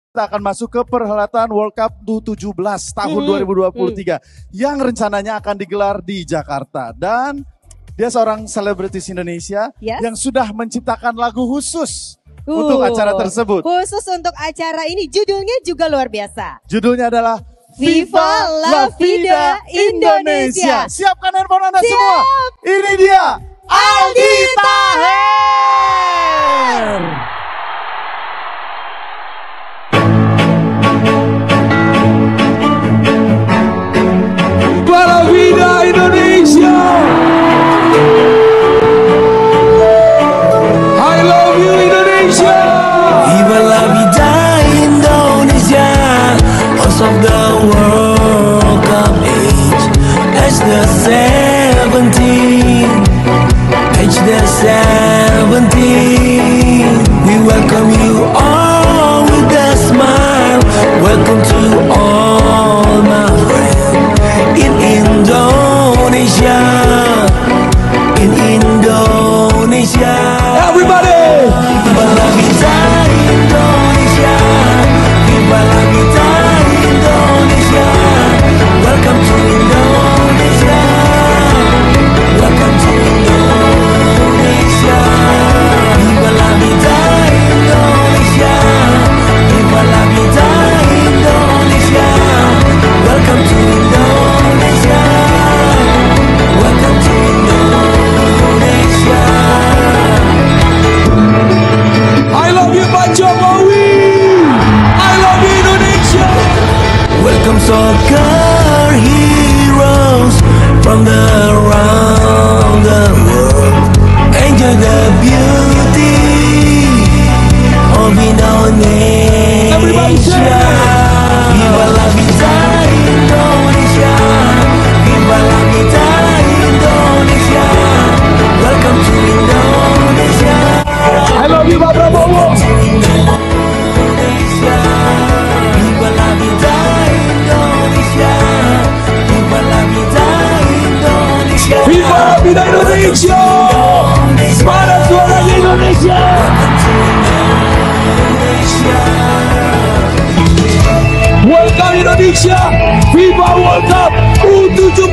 Kita akan masuk ke perhelatan World Cup U17 tahun 2023 yang rencananya akan digelar di Jakarta. Dan dia seorang selebritis Indonesia yang sudah menciptakan lagu khusus untuk acara tersebut. Khusus untuk acara ini, judulnya juga luar biasa. Judulnya adalah Viva La Vida Indonesia. Siapkan handphone Anda semua. Ini dia Aldi Taher. Viva la vida Indonesia. I love you Indonesia. Viva la vida Indonesia. Host of the World Cup age. Age the 17. Age the 17. We welcome you all with a smile. Welcome to all my friends in Indonesia. In Indonesia. Everybody. Viva la vida Indonesia. Viva la vida Indonesia. Welcome to Indonesia. Welcome to Indonesia. Viva la vida Indonesia. Viva la vida Indonesia. Welcome to Indonesia. Welcome to Indonesia. I love you Pak Jokowi. I love you Indonesia. Welcome soccer heroes from around the world. Enjoy the beauty of Indonesia. Everybody say. Viva la vida Indonesia. Viva la vida Indonesia. Welcome to Indonesia. I love you Pak Prabowo. Indonesia. Viva la vida Indonesia. Viva la vida Indonesia. Viva la vida Indonesia. Mana suaranya Indonesia. Welcome Indonesia. Viva World Cup U17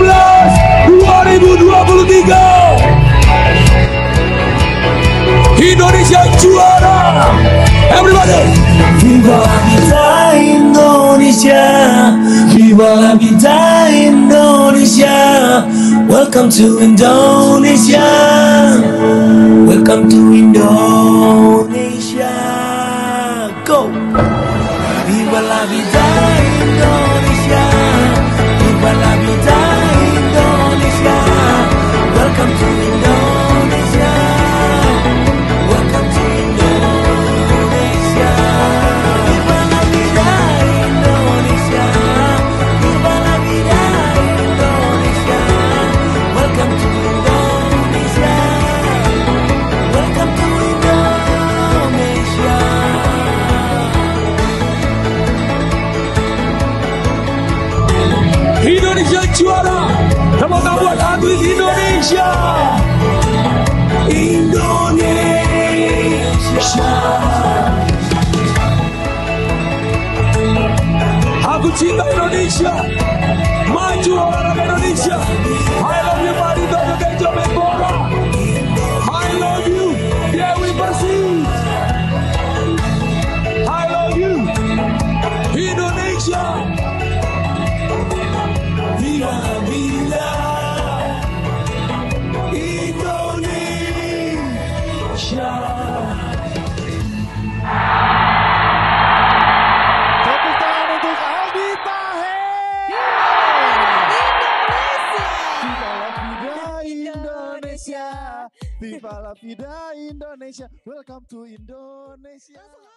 2023. Indonesia juara. Everybody. Viva la vida Indonesia. Viva la vida Indonesia. Welcome to Indonesia. Welcome to Indonesia. Go. Viva la vida Indonesia. Viva la vida Indonesia. Welcome to Indonesia. Welcome to Indonesia. Viva la vida Indonesia. Viva la vida Indonesia. Welcome to Indonesia. Welcome to Indonesia. Indonesia juara. Semoga buat atlet Indonesia. Indonesia. Aku cinta Indonesia. Maju olahraga Indonesia. I love you Pak Dito Joget Menpora. I love you Dewi Persik. I love you Indonesia. Viva la vida Indonesia. Tepuk tangan untuk Aldi Taher. Viva la vida Indonesia. Viva la vida Indonesia. Welcome to Indonesia.